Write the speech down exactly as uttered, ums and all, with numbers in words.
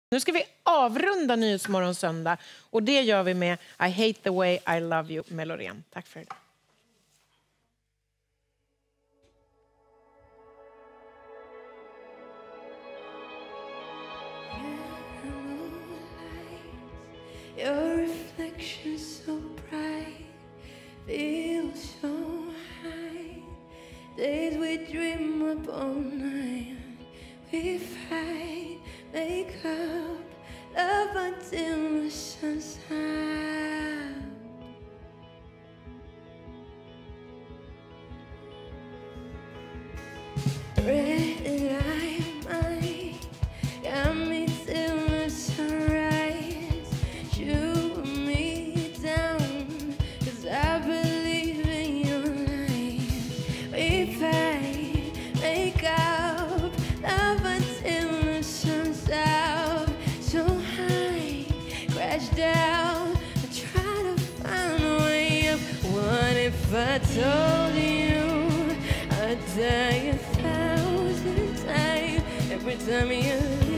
Nu ska vi avrunda Nyhetsmorgon söndag och det gör vi med I hate the way I love you med Loreen. Tack för det. Your reflection so bright, feels so high. Days we dream up all night, we fight, make up, love until the sun's out. Red light, mine, got me till the sunrise. Shoot me down, 'cause I believe in your light. We fight, make up, love until the sun's out. So high, crash down, I try to find a way up. What if I told you I'd die a thousand times every time you